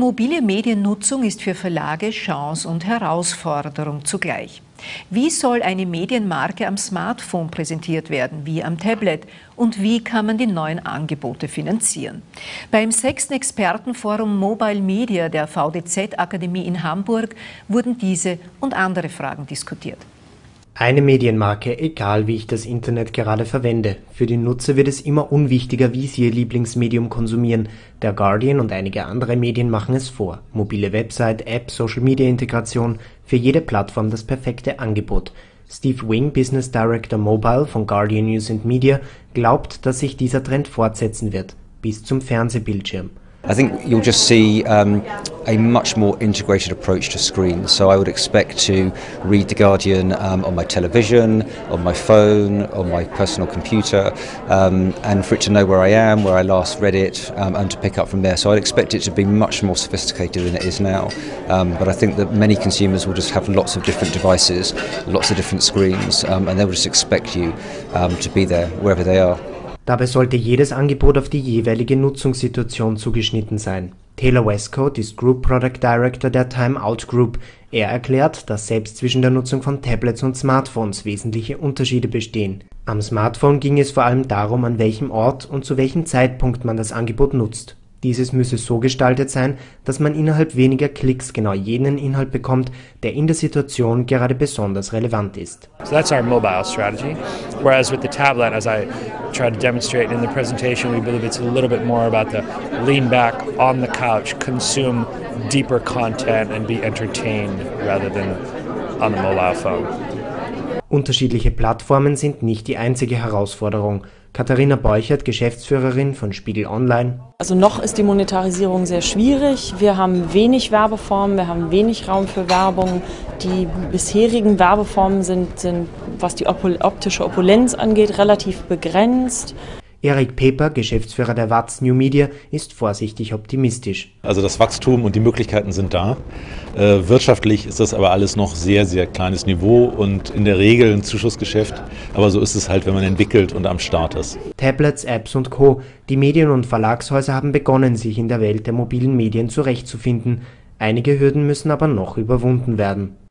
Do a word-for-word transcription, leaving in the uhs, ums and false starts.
mobile Mediennutzung ist für Verlage Chance und Herausforderung zugleich. Wie soll eine Medienmarke am Smartphone präsentiert werden, wie am Tablet? Und wie kann man die neuen Angebote finanzieren? Beim sechsten Expertenforum Mobile Media der V D Z-Akademie in Hamburg wurden diese und andere Fragen diskutiert. Eine Medienmarke, egal wie ich das Internet gerade verwende. Für die Nutzer wird es immer unwichtiger, wie sie ihr Lieblingsmedium konsumieren. Der Guardian und einige andere Medien machen es vor. Mobile Website, App, Social-Media-Integration, für jede Plattform das perfekte Angebot. Steve Wing, Business Director Mobile von Guardian News and Media, glaubt, dass sich dieser Trend fortsetzen wird, bis zum Fernsehbildschirm. I think you'll just see um, a much more integrated approach to screens. So I would expect to read The Guardian um, on my television, on my phone, on my personal computer, um, and for it to know where I am, where I last read it, um, and to pick up from there. So I'd expect it to be much more sophisticated than it is now. Um, but I think that many consumers will just have lots of different devices, lots of different screens, um, and they will just expect you um, to be there wherever they are. Dabei sollte jedes Angebot auf die jeweilige Nutzungssituation zugeschnitten sein. Taylor Westcoat ist Group Product Director der Time Out Group. Er erklärt, dass selbst zwischen der Nutzung von Tablets und Smartphones wesentliche Unterschiede bestehen. Am Smartphone ging es vor allem darum, an welchem Ort und zu welchem Zeitpunkt man das Angebot nutzt. Dieses müsse so gestaltet sein, dass man innerhalb weniger Klicks genau jenen Inhalt bekommt, der in der Situation gerade besonders relevant ist. So that's our mobile strategy. Whereas with the tablet, as I tried to demonstrate in the presentation, we believe it's a little bit more about the lean back on the couch, consume deeper content and be entertained rather than on the mobile phone. Unterschiedliche Plattformen sind nicht die einzige Herausforderung. Katharina Beuchert, Geschäftsführerin von Spiegel Online. Also noch ist die Monetarisierung sehr schwierig. Wir haben wenig Werbeformen, wir haben wenig Raum für Werbung. Die bisherigen Werbeformen sind, sind was die optische Opulenz angeht, relativ begrenzt. Erik Peper, Geschäftsführer der W A Z New Media, ist vorsichtig optimistisch. Also das Wachstum und die Möglichkeiten sind da. Äh, wirtschaftlich ist das aber alles noch sehr, sehr kleines Niveau und in der Regel ein Zuschussgeschäft. Aber so ist es halt, wenn man entwickelt und am Start ist. Tablets, Apps und Co. Die Medien- und Verlagshäuser haben begonnen, sich in der Welt der mobilen Medien zurechtzufinden. Einige Hürden müssen aber noch überwunden werden.